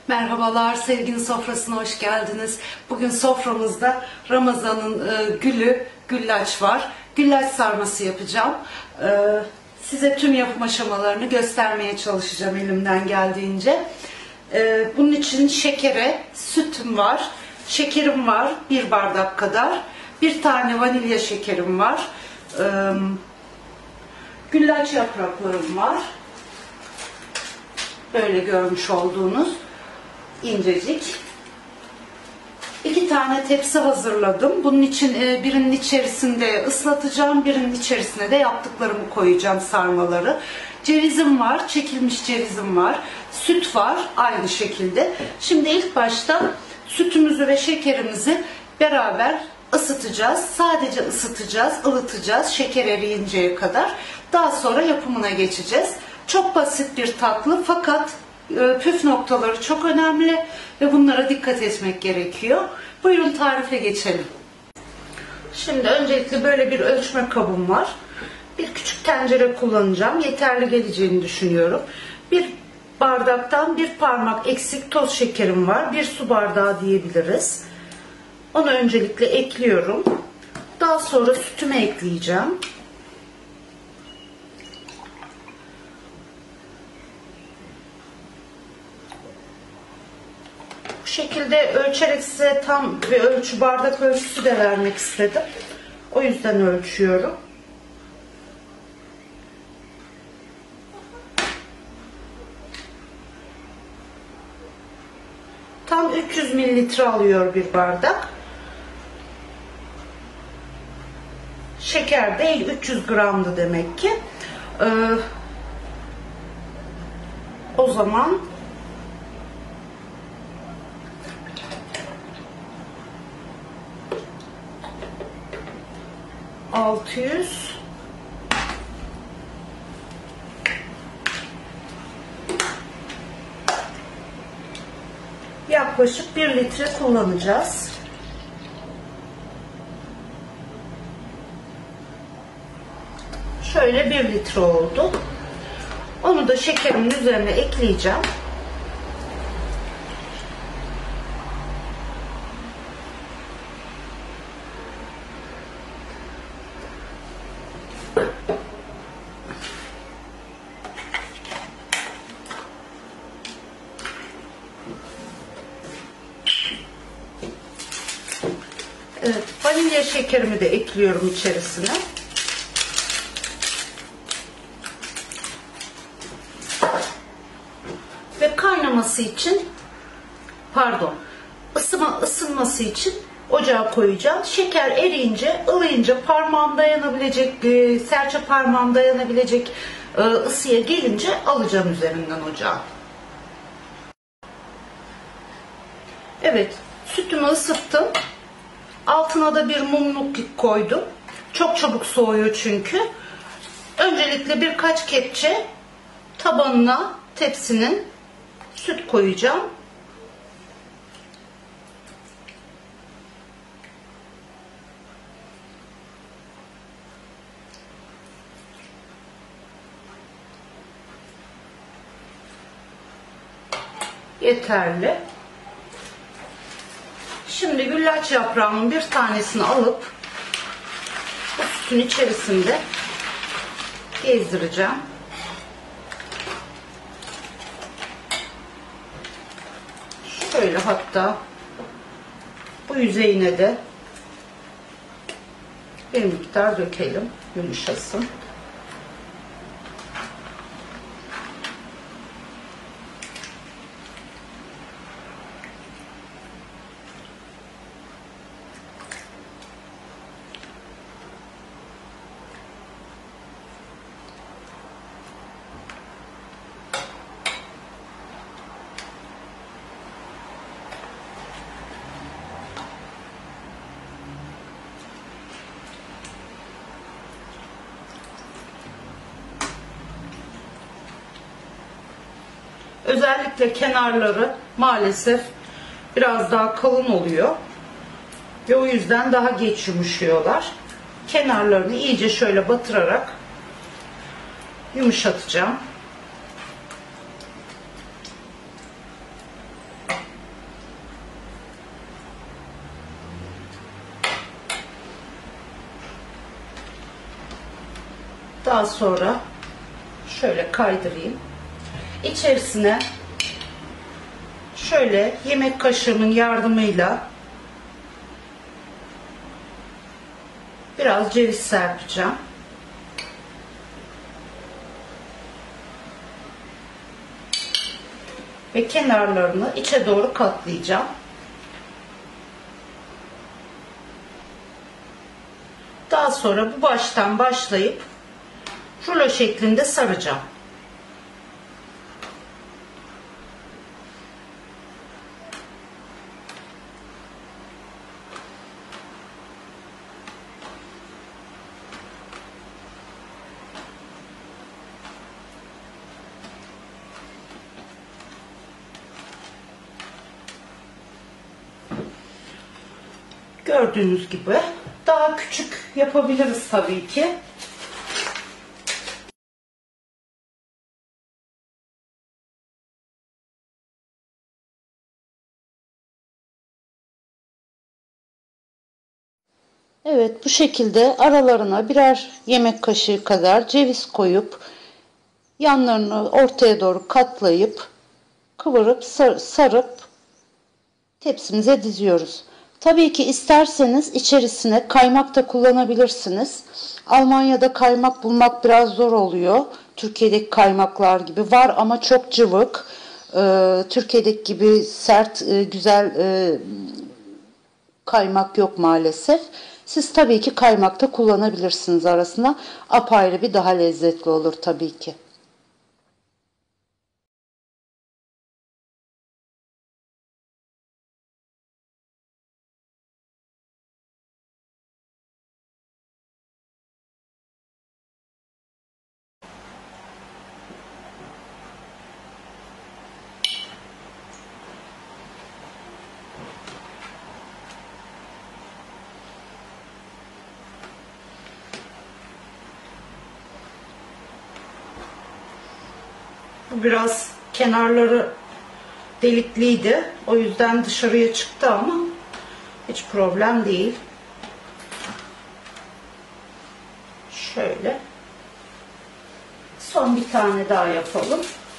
Merhabalar, Sevginin Sofrası'na hoş geldiniz. Bugün soframızda Ramazan'ın gülü, güllaç var. Güllaç sarması yapacağım. Size tüm yapım aşamalarını göstermeye çalışacağım elimden geldiğince. Bunun için şekere, sütüm var, şekerim var 1 bardak kadar. 1 tane vanilya şekerim var. Güllaç yapraklarım var. Böyle görmüş olduğunuz incecik. 2 tane tepsi hazırladım. Bunun için birinin içerisinde ıslatacağım, birinin içerisine de yaptıklarımı koyacağım, sarmaları. Cevizim var, çekilmiş cevizim var. Süt var aynı şekilde. Şimdi ilk başta sütümüzü ve şekerimizi beraber ısıtacağız. Sadece ısıtacağız, ılıtacağız şeker eriyinceye kadar. Daha sonra yapımına geçeceğiz. Çok basit bir tatlı fakat püf noktaları çok önemli ve bunlara dikkat etmek gerekiyor. Buyurun tarife geçelim. Şimdi öncelikle böyle bir ölçme kabım var. Bir küçük tencere kullanacağım. Yeterli geleceğini düşünüyorum. Bir bardaktan 1 parmak eksik toz şekerim var. 1 su bardağı diyebiliriz. Onu öncelikle ekliyorum. Daha sonra sütümü ekleyeceğim. Bu şekilde ölçerek size tam bir ölçü, bardak ölçüsü de vermek istedim. O yüzden ölçüyorum. Tam 300 mililitre alıyor bir bardak. Şeker değil, 300 gramdı demek ki. O zaman yaklaşık 1 litre kullanacağız. Şöyle 1 litre oldu. Onu da şekerimin üzerine ekleyeceğim. Evet, vanilya şekerimi de ekliyorum içerisine. Ve kaynaması için, ısınması için ocağa koyacağım. Şeker eriyince, ılıyınca parmağım dayanabilecek, serçe parmağım dayanabilecek ısıya gelince alacağım üzerinden ocağa. Evet, sütümü ısıttım. Altına da bir mumluk koydum. Çok çabuk soğuyor çünkü. Öncelikle birkaç kepçe tabanına tepsinin süt koyacağım. Yeterli. Şimdi güllaç yaprağımın bir tanesini alıp bu sütün içerisinde gezdireceğim. Şöyle hatta bu yüzeyine de bir miktar dökelim, yumuşasın. Özellikle kenarları maalesef biraz daha kalın oluyor ve o yüzden daha geç yumuşuyorlar. Kenarlarını iyice şöyle batırarak yumuşatacağım. Daha sonra şöyle kaydırayım. İçerisine şöyle yemek kaşığımın yardımıyla biraz ceviz serpeceğim. Ve kenarlarını içe doğru katlayacağım. Daha sonra bu baştan başlayıp rulo şeklinde saracağım. Gördüğünüz gibi daha küçük yapabiliriz tabii ki. Evet, bu şekilde aralarına birer yemek kaşığı kadar ceviz koyup yanlarını ortaya doğru katlayıp kıvırıp sarıp tepsimize diziyoruz. Tabii ki isterseniz içerisine kaymak da kullanabilirsiniz. Almanya'da kaymak bulmak biraz zor oluyor. Türkiye'deki kaymaklar gibi var ama çok cıvık. Türkiye'deki gibi sert, güzel kaymak yok maalesef. Siz tabii ki kaymak da kullanabilirsiniz arasına. Apayrı bir daha lezzetli olur tabii ki. Bu biraz kenarları delikliydi. O yüzden dışarıya çıktı ama hiç problem değil. Şöyle. Son bir tane daha yapalım.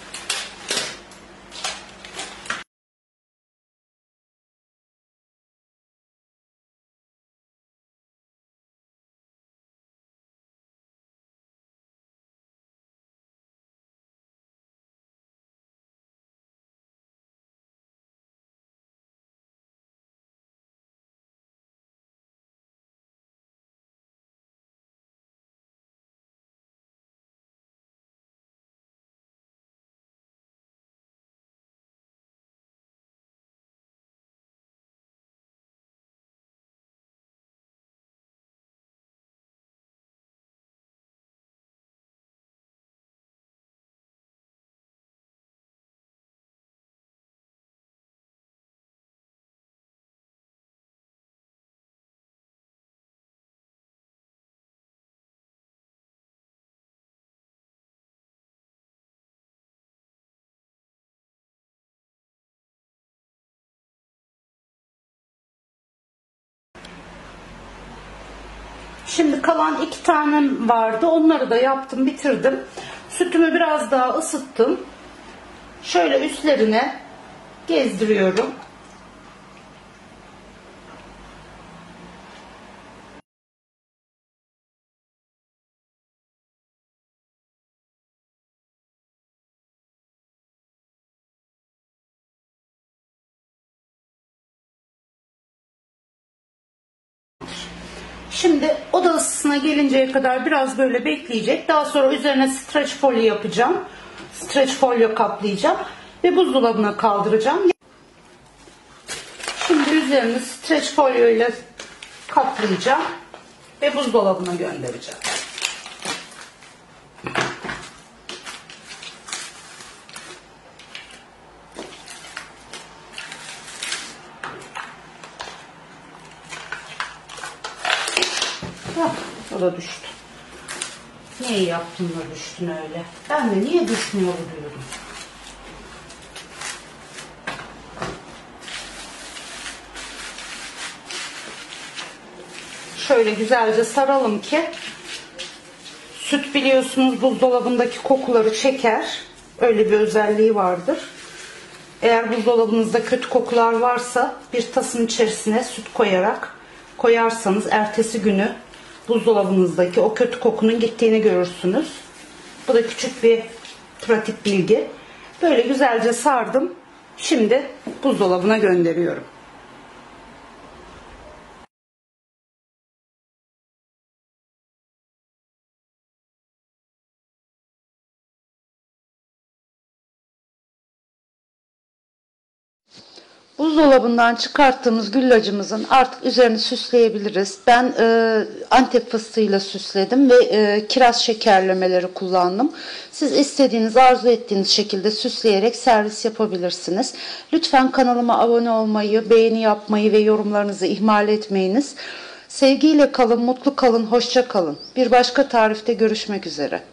Şimdi kalan 2 tanem vardı. Onları da yaptım, bitirdim. Sütümü biraz daha ısıttım. Şöyle üstlerine gezdiriyorum. Şimdi oda ısısına gelinceye kadar biraz böyle bekleyecek. Daha sonra üzerine streç folyo yapacağım. Streç folyo kaplayacağım ve buzdolabına kaldıracağım. Şimdi üzerini streç folyo ile kaplayacağım ve buzdolabına göndereceğim. O da düştü. Niye yaptın da düştün öyle? Ben de niye düşmüyor diyorum. Şöyle güzelce saralım ki Süt biliyorsunuz buzdolabındaki kokuları çeker. Öyle bir özelliği vardır. Eğer buzdolabınızda kötü kokular varsa bir tasın içerisine süt koyarsanız ertesi günü buzdolabınızdaki o kötü kokunun gittiğini görürsünüz. Bu da küçük bir pratik bilgi. Böyle güzelce sardım. Şimdi buzdolabına gönderiyorum. Buzdolabından çıkarttığımız güllacımızın artık üzerini süsleyebiliriz. Ben Antep fıstığıyla süsledim ve kiraz şekerlemeleri kullandım. Siz istediğiniz, arzu ettiğiniz şekilde süsleyerek servis yapabilirsiniz. Lütfen kanalıma abone olmayı, beğeni yapmayı ve yorumlarınızı ihmal etmeyiniz. Sevgiyle kalın, mutlu kalın, hoşça kalın. Bir başka tarifte görüşmek üzere.